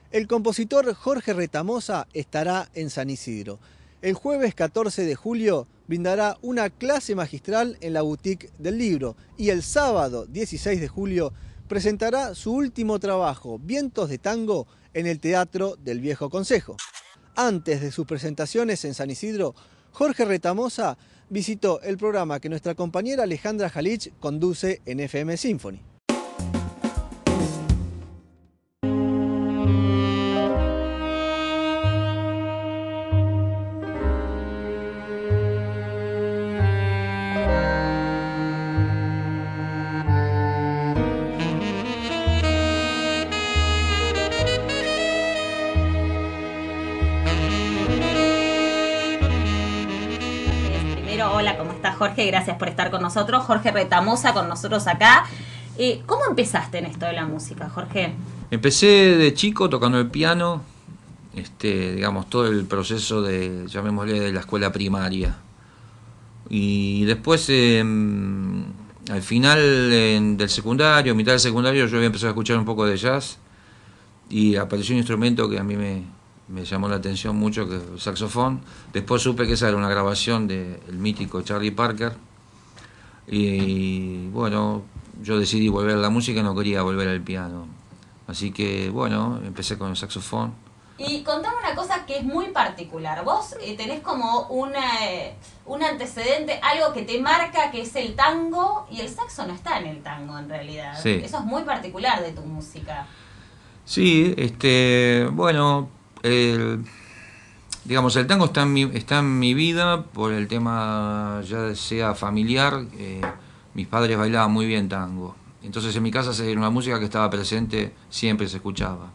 El compositor Jorge Retamosa estará en San Isidro. El jueves 14 de julio brindará una clase magistral en la Boutique del Libro y el sábado 16 de julio presentará su último trabajo, Vientos de Tango, en el Teatro del Viejo Consejo. Antes de sus presentaciones en San Isidro, Jorge Retamosa visitó el programa que nuestra compañera Alejandra Jalich conduce en FM Symphony. Hola, ¿cómo estás, Jorge? Gracias por estar con nosotros. Jorge Retamosa con nosotros acá. ¿Cómo empezaste en esto de la música, Jorge? Empecé de chico tocando el piano, digamos, todo el proceso de, llamémosle, de la escuela primaria. Y después, al final del secundario, mitad del secundario, yo había empezado a escuchar un poco de jazz y apareció un instrumento que a mí me llamó la atención mucho, que es el saxofón. Después supe que esa era una grabación del mítico Charlie Parker. Y bueno, yo decidí volver a la música y no quería volver al piano. Así que bueno, empecé con el saxofón. Y contame una cosa que es muy particular. Vos tenés como un antecedente, algo que te marca, que es el tango, y el saxo no está en el tango en realidad. Sí. Eso es muy particular de tu música. Sí, bueno... digamos, el tango está en mi vida por el tema ya sea familiar. Mis padres bailaban muy bien tango, entonces en mi casa era una música que estaba presente, siempre se escuchaba.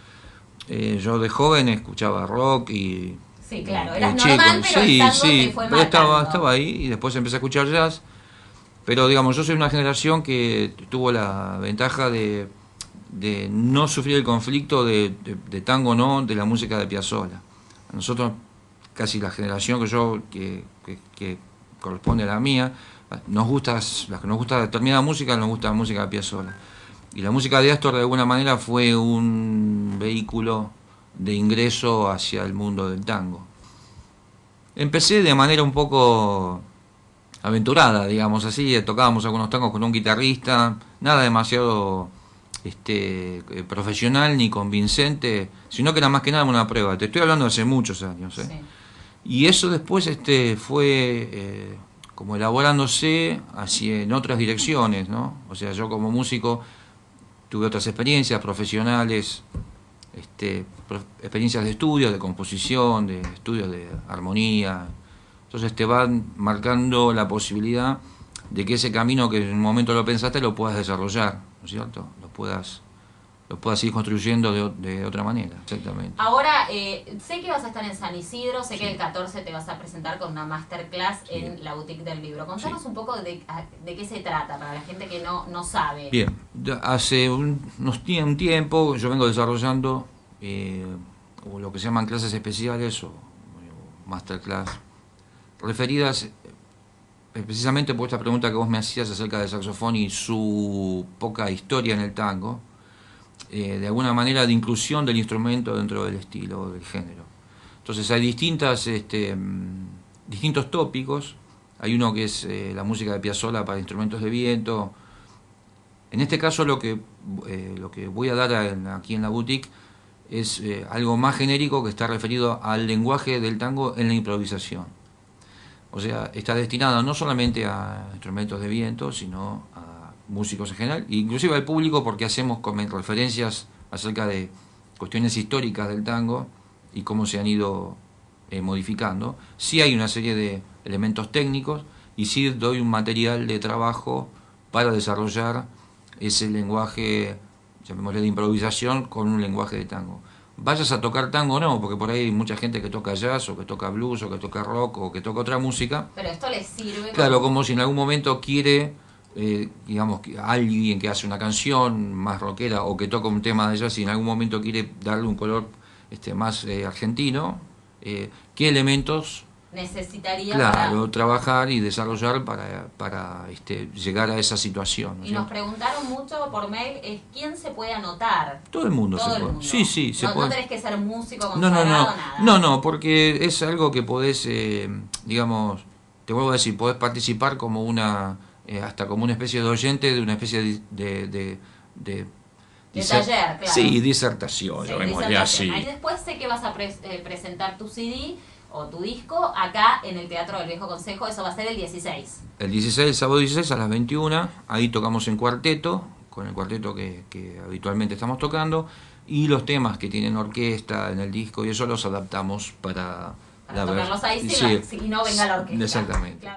Yo de joven escuchaba rock y... Sí, claro, eras normal, pero sí, el tango sí, te fue pero marcando. estaba ahí y después empecé a escuchar jazz. Pero digamos, yo soy una generación que tuvo la ventaja de no sufrir el conflicto de tango no, de la música de Piazzolla. A nosotros, casi la generación que corresponde a la mía, las que nos gusta determinada música, nos gusta la música de Piazzolla. Y la música de Astor de alguna manera fue un vehículo de ingreso hacia el mundo del tango. Empecé de manera un poco aventurada, digamos así, tocábamos algunos tangos con un guitarrista, nada demasiado profesional ni convincente, sino que era más que nada una prueba. Te estoy hablando de hace muchos años, ¿eh? Sí. Y eso después fue como elaborándose en otras direcciones, ¿no? O sea, yo como músico tuve otras experiencias profesionales, experiencias de estudio, de composición, de estudios de armonía. Entonces te van marcando la posibilidad de que ese camino que en un momento lo pensaste lo puedas desarrollar, ¿no es cierto? Lo puedas ir construyendo de otra manera, exactamente. Ahora, sé que vas a estar en San Isidro, sé que el 14 te vas a presentar con una masterclass en la Boutique del Libro. Contanos un poco de qué se trata, para la gente que no sabe. Bien, hace un tiempo yo vengo desarrollando lo que se llaman clases especiales o masterclass, referidas precisamente por esta pregunta que vos me hacías acerca del saxofón y su poca historia en el tango, de alguna manera de inclusión del instrumento dentro del estilo, del género. Entonces hay distintos tópicos. Hay uno que es la música de Piazzolla para instrumentos de viento. En este caso lo que voy a dar aquí en la boutique es algo más genérico que está referido al lenguaje del tango en la improvisación. O sea, está destinado no solamente a instrumentos de viento, sino a músicos en general, inclusive al público, porque hacemos referencias acerca de cuestiones históricas del tango y cómo se han ido modificando. Sí hay una serie de elementos técnicos y sí doy un material de trabajo para desarrollar ese lenguaje, llamémosle de improvisación, con un lenguaje de tango. Vayas a tocar tango o no, porque por ahí hay mucha gente que toca jazz, o que toca blues, o que toca rock, o que toca otra música. Pero esto les sirve. Claro, como si en algún momento quiere, digamos, alguien que hace una canción más rockera, o que toca un tema de jazz, y en algún momento quiere darle un color más argentino, qué elementos necesitaría claro, trabajar y desarrollar para llegar a esa situación, ¿no? Y nos preguntaron mucho por mail, ¿quién se puede anotar? Todo el mundo se puede. Sí, se puede. No tenés que ser músico consagrado, nada. No, porque es algo que podés, digamos, te vuelvo a decir, podés participar como hasta como una especie de oyente de una especie de taller, claro. Sí, disertación, llamémosle así. Y después sé que vas a presentar tu CD o tu disco acá en el Teatro del Viejo Consejo, eso va a ser el 16. El sábado 16 a las 21, ahí tocamos en cuarteto, con el cuarteto que habitualmente estamos tocando, y los temas que tienen orquesta en el disco y eso los adaptamos para tocarlos ahí si no venga la orquesta. Exactamente. Claro.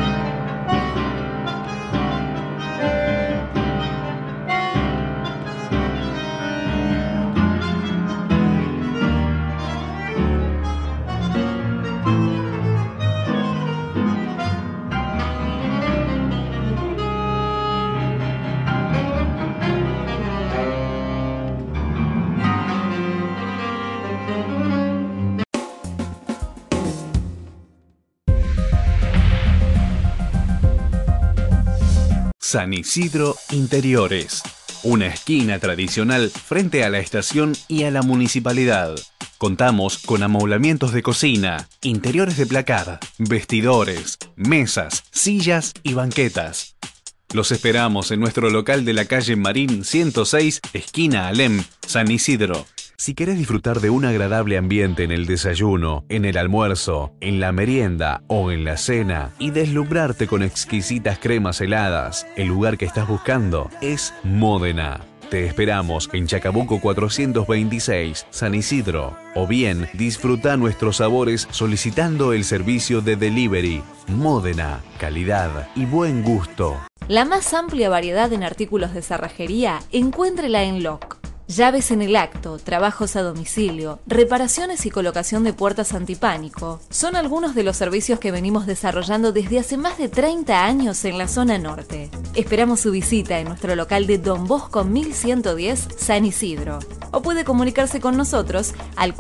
San Isidro Interiores, una esquina tradicional frente a la estación y a la municipalidad. Contamos con amoblamientos de cocina, interiores de placar, vestidores, mesas, sillas y banquetas. Los esperamos en nuestro local de la calle Marín 106, esquina Alem, San Isidro. Si querés disfrutar de un agradable ambiente en el desayuno, en el almuerzo, en la merienda o en la cena y deslumbrarte con exquisitas cremas heladas, el lugar que estás buscando es Módena. Te esperamos en Chacabuco 426, San Isidro. O bien, disfruta nuestros sabores solicitando el servicio de delivery. Módena, calidad y buen gusto. La más amplia variedad en artículos de cerrajería, encuéntrela en LOC. Llaves en el acto, trabajos a domicilio, reparaciones y colocación de puertas antipánico son algunos de los servicios que venimos desarrollando desde hace más de 30 años en la zona norte. Esperamos su visita en nuestro local de Don Bosco 1110, San Isidro. O puede comunicarse con nosotros al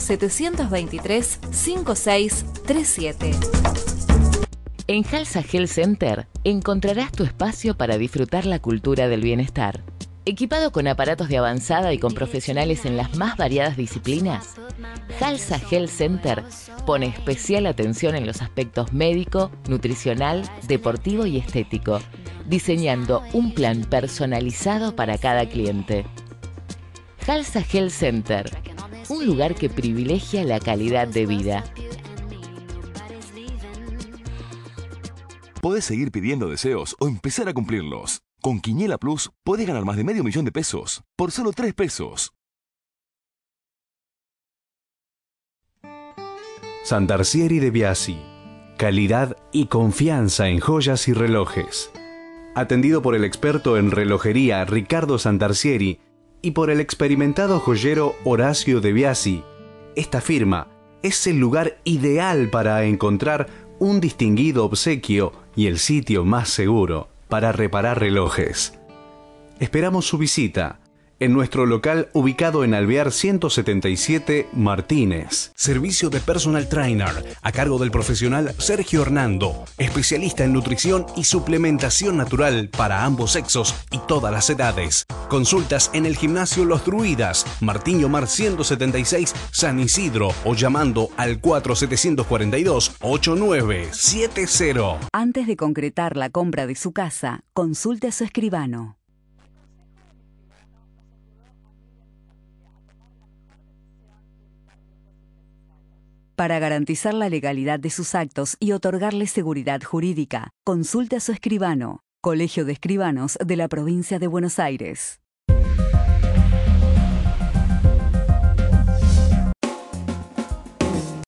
4723-5637. En Halsa Health Center encontrarás tu espacio para disfrutar la cultura del bienestar. Equipado con aparatos de avanzada y con profesionales en las más variadas disciplinas, Halsa Health Center pone especial atención en los aspectos médico, nutricional, deportivo y estético, diseñando un plan personalizado para cada cliente. Halsa Health Center, un lugar que privilegia la calidad de vida. Podés seguir pidiendo deseos o empezar a cumplirlos. Con Quiniela Plus podés ganar más de $500,000 por solo $3. Santarcieri de Biasi. Calidad y confianza en joyas y relojes. Atendido por el experto en relojería Ricardo Santarcieri y por el experimentado joyero Horacio de Biasi, esta firma es el lugar ideal para encontrar un distinguido obsequio y el sitio más seguro para reparar relojes. Esperamos su visita en nuestro local ubicado en Alvear 177 Martínez. Servicio de personal trainer a cargo del profesional Sergio Hernando, especialista en nutrición y suplementación natural para ambos sexos y todas las edades. Consultas en el gimnasio Los Druidas, Martín Yomar 176, San Isidro, o llamando al 4742-8970. Antes de concretar la compra de su casa, consulte a su escribano. Para garantizar la legalidad de sus actos y otorgarle seguridad jurídica, consulte a su escribano. Colegio de Escribanos de la Provincia de Buenos Aires.